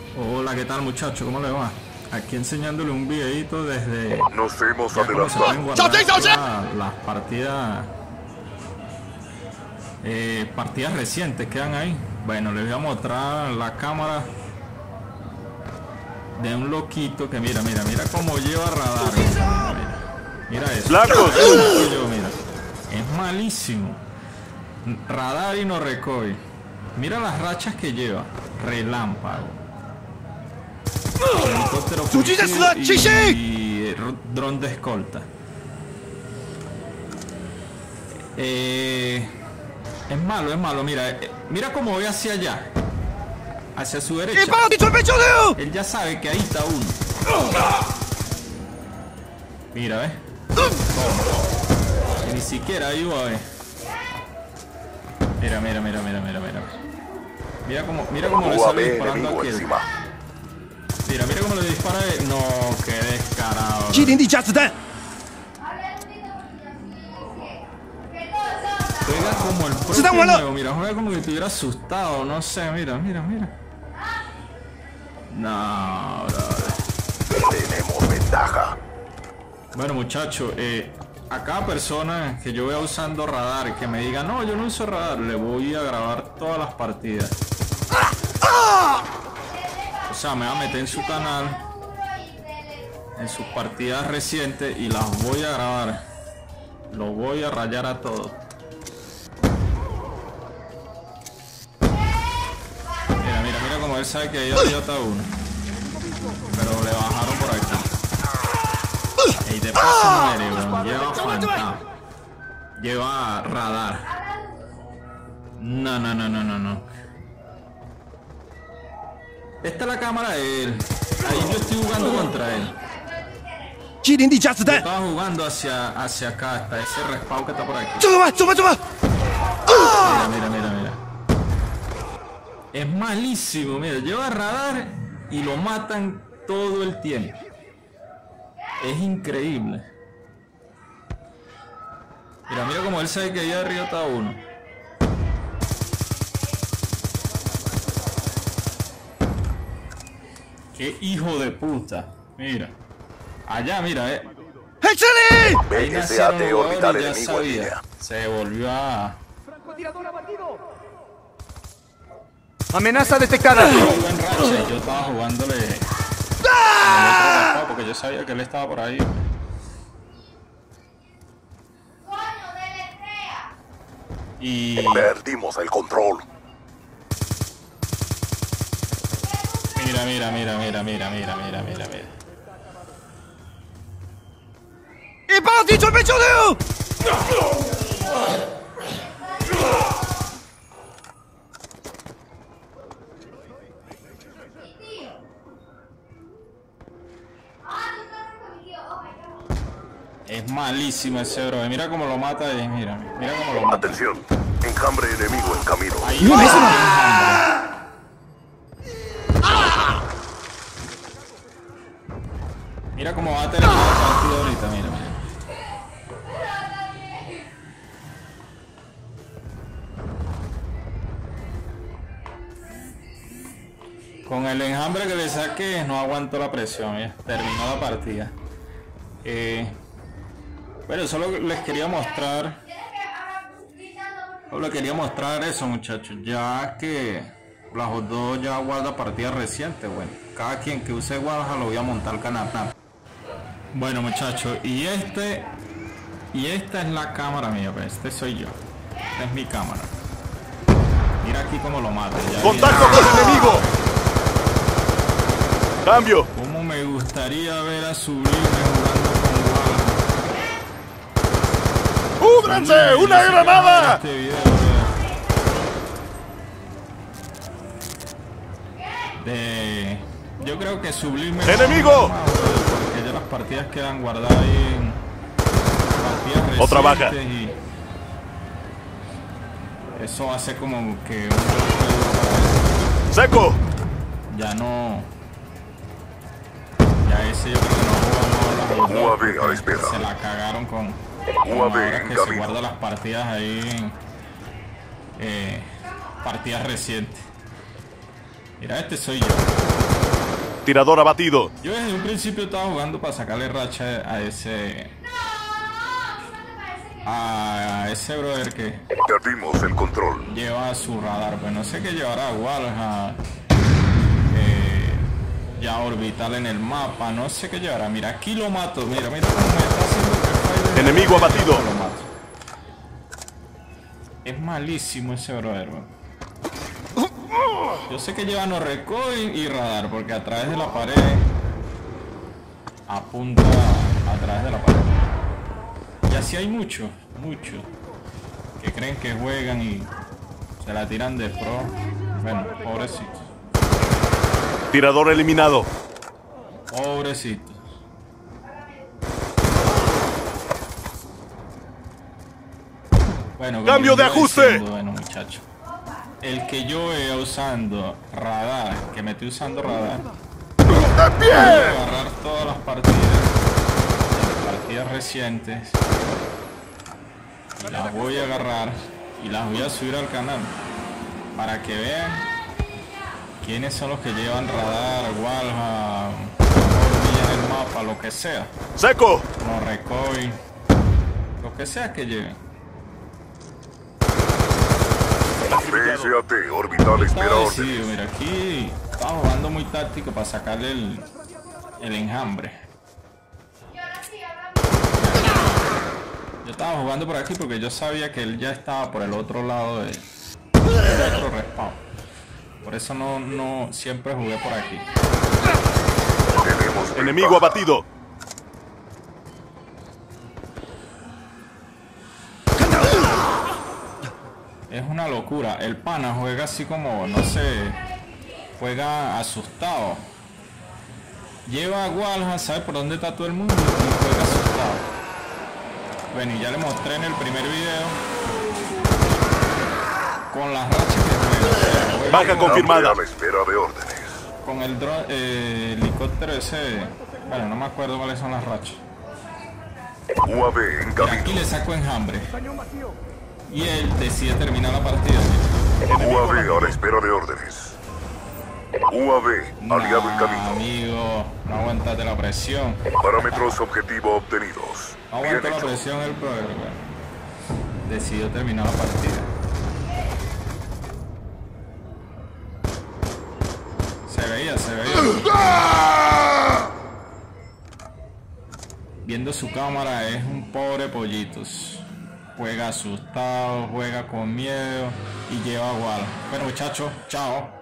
Hola, ¿qué tal muchacho? ¿Cómo le va? Aquí enseñándole un videito desde... Nos hemos ya cómo se pueden adelantado. guardar las partidas... partidas recientes quedan ahí. Bueno, les voy a mostrar la cámara de un loquito que mira cómo lleva radar. Mira eso. ¡Blancos! Mira, es malísimo. Radar y no recoge. Mira las rachas que lleva. Relámpago. Helicóptero y dron de escolta. Es malo, mira cómo ve hacia allá, hacia su derecha. Él ya sabe que ahí está uno. Mira, ¿ves? Ni siquiera ahí va a ver. Mira. Mira cómo le sale disparando a aquel. Mira cómo le dispara. No, qué descarado. Juega como el propio juego, mira, juega como que estuviera asustado, no sé, mira. No, brother. Tenemos ventaja. Bueno, muchachos, a cada persona que yo vea usando radar, que me diga, no, yo no uso radar, le voy a grabar todas las partidas. O sea, me voy a meter en su canal, en sus partidas recientes y las voy a grabar. Los voy a rayar a todos. Mira como él sabe que ahí arriba está uno. Pero le bajaron por aquí. Y de paso muere, weón. Lleva fantasma. Lleva radar. No. Esta es la cámara de él. Ahí yo estoy jugando contra él. Yo estaba jugando hacia acá, hasta ese respawn que está por aquí. Mira. Es malísimo, mira, lleva radar y lo matan todo el tiempo. Es increíble. Mira como él sabe que ahí arriba está uno. Qué hijo de puta. Mira. Allá, mira, ahí nacieron los jugadores, ya sabía. Se volvió a... Amenaza detectada. Buen racha, yo estaba jugándole porque yo sabía que él estaba por ahí. Y Perdimos el control. mira. Es malísimo ese bro. Mira cómo lo mata ahí. Mira cómo lo mata. Atención, enjambre enemigo en camino. Ahí va ese enjambre. Mira cómo va a tener el partido ahorita, mira. Con el enjambre que le saqué no aguanto la presión, ya. Terminó la partida. Bueno, solo les quería mostrar. Solo les quería mostrar eso, muchachos. Ya que las dos ya guarda partidas recientes, bueno. Cada quien que use Guadaja lo voy a montar al canal. Bueno, muchachos, y esta es la cámara mía, pues. Este soy yo. Esta es mi cámara. Mira aquí cómo lo mata. ¡Contacto con el enemigo! ¡Cambio! Cómo me gustaría ver a Sublime jugando con Guadaja. ¡Cúbranse! ¡Una granada! Este video, yo creo que Sublime ¡Enemigo! Porque ya las partidas quedan guardadas ahí en partidas recientes. Otra baja. Y eso hace como que ¡Seco! ya no. Ya ese yo creo que no jugamos UAV a la espera. se la cagaron con UAV ahora en que se camino. guarda las partidas ahí en partidas recientes. Mira, este soy yo. Tirador abatido. Yo desde un principio estaba jugando para sacarle racha a ese brother que Perdimos el control. lleva su radar. Pues no sé qué llevará Walha, ya orbital en el mapa, no sé qué llevará. Mira, aquí lo mato. Mira cómo me está haciendo que Enemigo abatido. lo mato. Es malísimo ese brother, bro. Yo sé que lleva no recoil y radar, porque a través de la pared apunta a través de la pared. Y así hay muchos que creen que juegan y se la tiran de pro. Bueno, pobrecitos. Tirador eliminado. Pobrecitos. Bueno, como Cambio de iba ajuste. diciendo, bueno, muchachos, el que yo vea usando radar, que me estoy usando radar, voy a agarrar todas las partidas recientes y las voy a agarrar y las voy a subir al canal para que vean quiénes son los que llevan radar, Walha, hormilla en el mapa, lo que sea, Seco. no recoil, lo que sea que lleven. PSAT, orbital espera Estaba órdenes. decidido, mira, aquí estaba jugando muy táctico para sacarle el enjambre. Yo estaba jugando por aquí porque yo sabía que él ya estaba por el otro lado del otro respawn. Por eso no siempre jugué por aquí. Tenemos Enemigo abatido. Es una locura. El pana juega así como, no sé, juega asustado. Lleva a Walha, sabe por dónde está todo el mundo y juega asustado. Bueno, y ya le mostré en el primer video con las rachas que juega. baja confirmada. A la espera de órdenes. Con el helicóptero ese, bueno, no me acuerdo cuáles son las rachas. UAV en Y camino. aquí le saco enjambre. Y él decide terminar la partida. UAV a la espera de órdenes. UAV aliado en camino. Amigo, no aguantate la presión. Parámetros objetivo obtenidos. No Bien aguanto la hecho. presión el brother, bueno. Decidió terminar la partida. Se veía. Viendo su cámara es un pobre pollitos. Juega asustado, juega con miedo y lleva a Walha. Bueno muchachos, chao.